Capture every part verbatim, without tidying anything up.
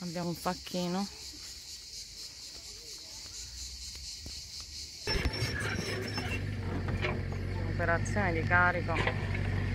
Abbiamo un facchino. Operazione di carico.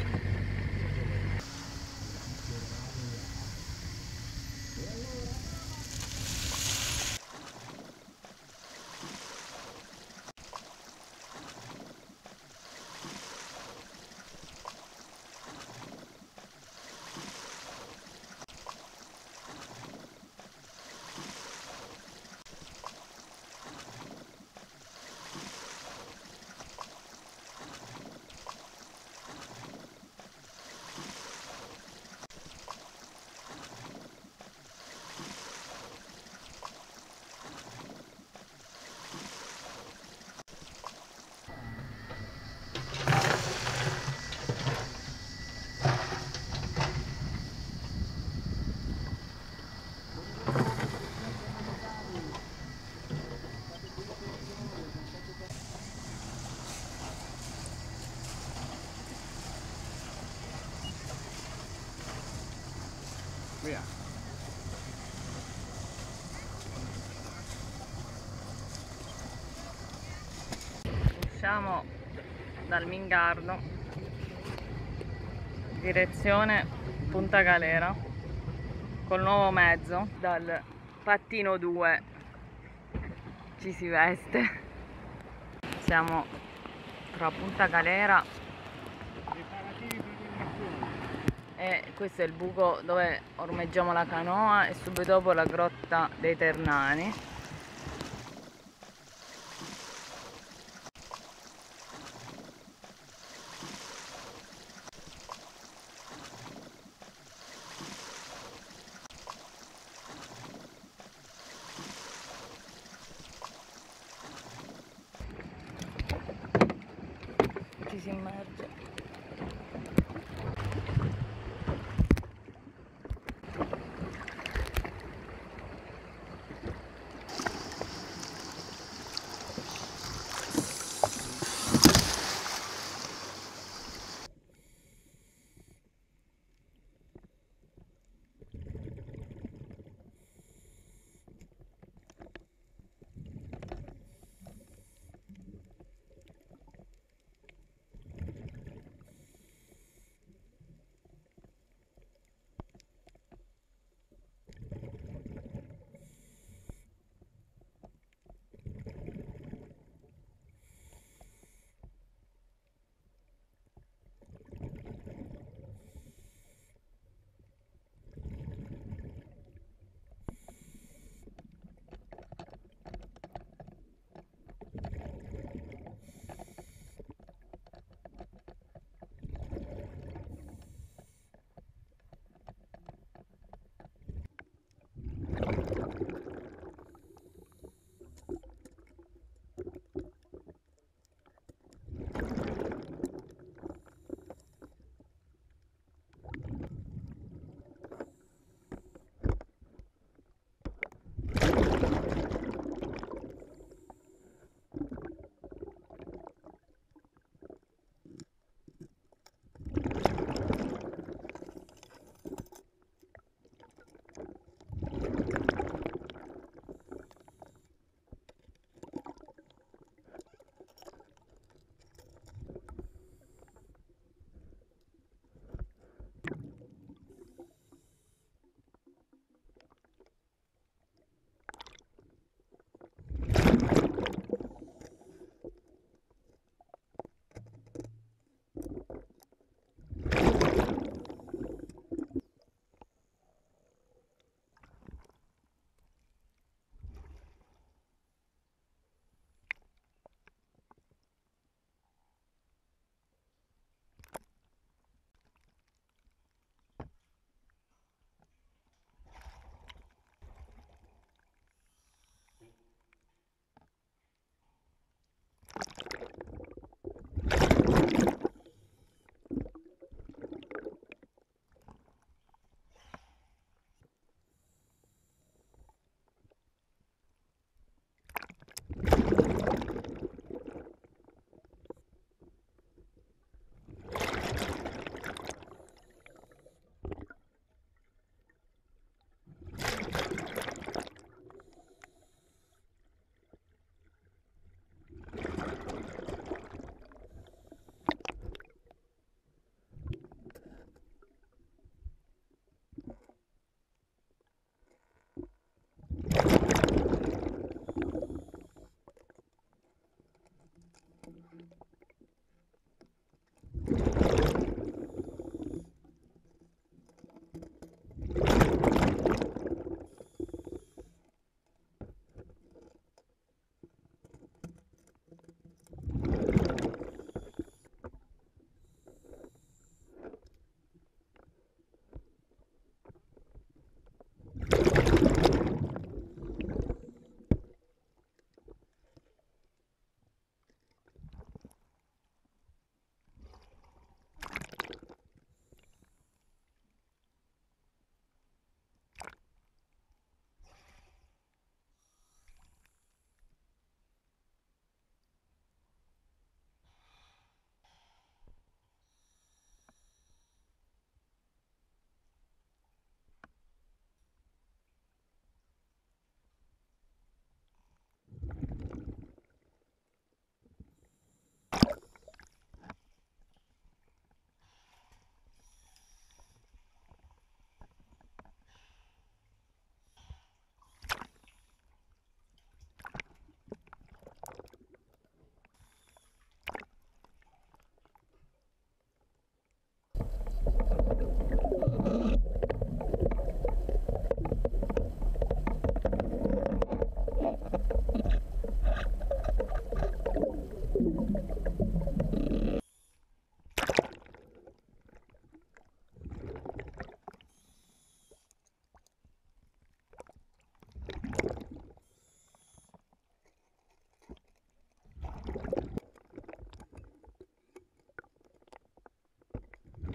Via. Usciamo dal Mingardo, direzione Punta Galera, col nuovo mezzo, dal Pattino due ci si veste. Siamo tra Punta Galera e questo è il buco dove ormeggiamo la canoa e subito dopo la grotta dei Ternani. Ci si immerge.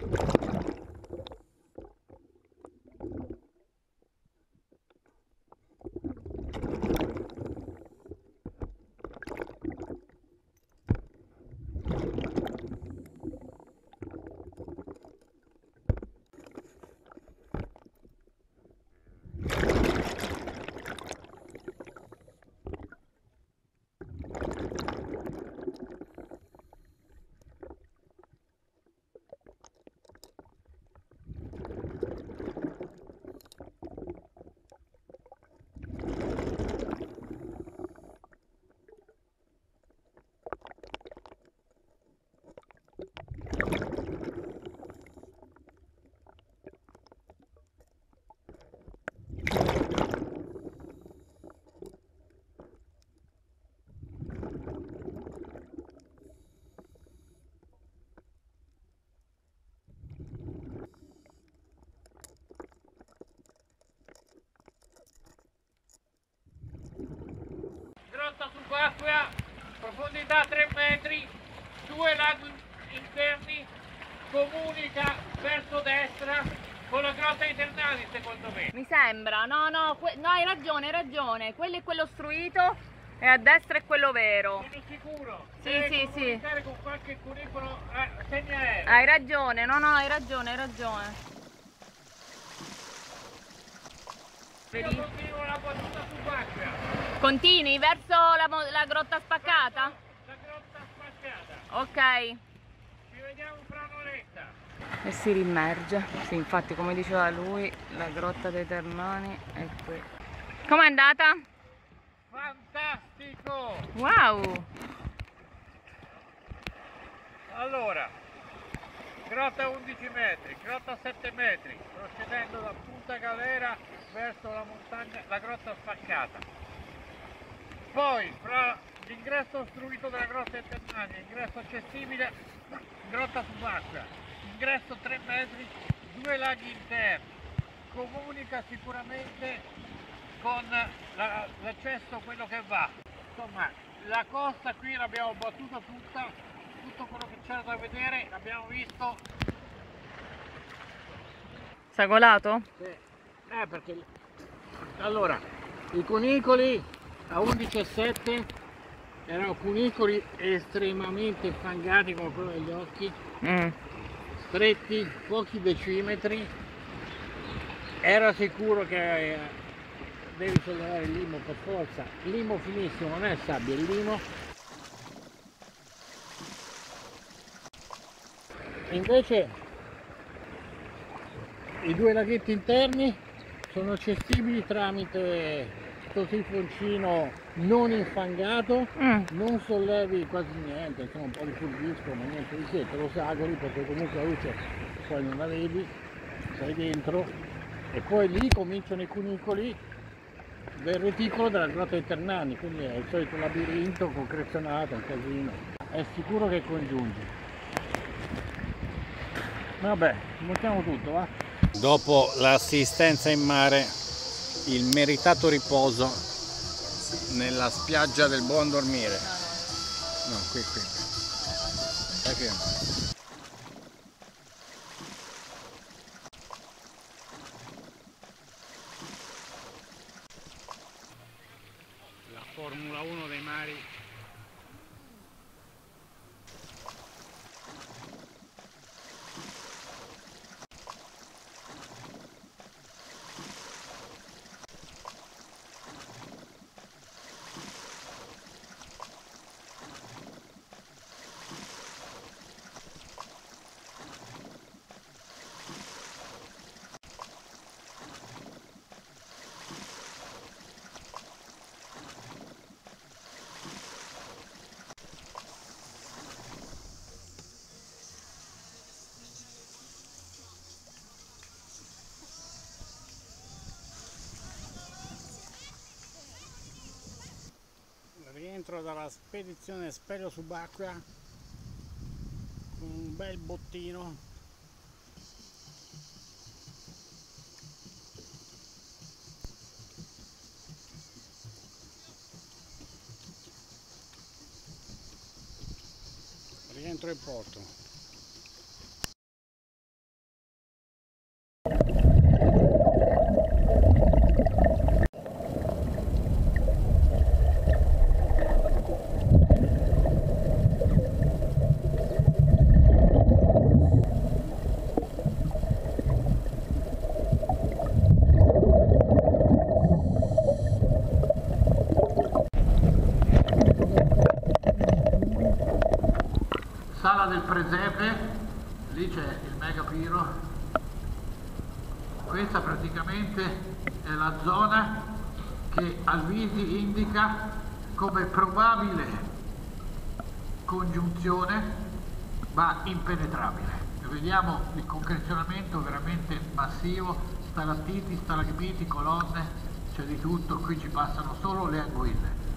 Grotta subacquea, profondità tre metri, due laghi interni, comunica verso destra con la grotta dei Ternani, secondo me. Mi sembra, no, no, no, hai ragione, hai ragione. Quello è quello ostruito e a destra è quello vero. Sono sicuro. Sì, Deve sì, sì. con qualche cunicolo eh, segna aereo. Hai ragione, no, no, hai ragione, hai ragione. Io continuo la battuta subacquea. Continui verso la, la grotta spaccata? La grotta spaccata. Ok. Ci vediamo fra un'oretta. E si rimmerge. Sì, infatti come diceva lui, la grotta dei Ternani è qui. Com'è andata? Fantastico! Wow! Allora, grotta undici metri, grotta sette metri, procedendo da Punta Galera verso la montagna, la grotta spaccata. Poi, fra l'ingresso ostruito della grotta dei Ternani, l'ingresso accessibile, grotta subacquea, ingresso tre metri, due laghi interni, comunica sicuramente con l'accesso, quello che va. Insomma, la costa qui l'abbiamo battuta tutta, tutto quello che c'era da vedere l'abbiamo visto. Sagolato? Sì. Eh, perché allora i cunicoli a undici e sette erano cunicoli estremamente infangati come quello degli occhi, Mm. stretti, pochi decimetri. Era sicuro che eh, devi sollevare il limo per forza. Il limo finissimo, non è sabbia, il limo. Invece i due laghetti interni sono accessibili tramite questo sifoncino non infangato, Mm. non sollevi quasi niente, insomma un po' di furbisco, ma niente di che, te lo sagoli perché comunque la luce poi non la vedi, sei dentro e poi lì cominciano i cunicoli del reticolo della grotta dei Ternani, quindi è il solito labirinto con crezionata, un casino. È sicuro che congiunge. Vabbè, montiamo tutto, va? Dopo l'assistenza in mare, il meritato riposo nella spiaggia del buon dormire. No, qui, qui. Sai che... La Formula uno dei mari. Rientro dalla spedizione Speleo subacquea con un bel bottino. Rientro in porto. sala del presepe, lì c'è il Megapiro. Questa praticamente è la zona che Alvisi indica come probabile congiunzione ma impenetrabile. E vediamo il concrezionamento veramente massivo, stalattiti, stalagmiti, colonne, c'è di tutto, qui ci passano solo le anguille.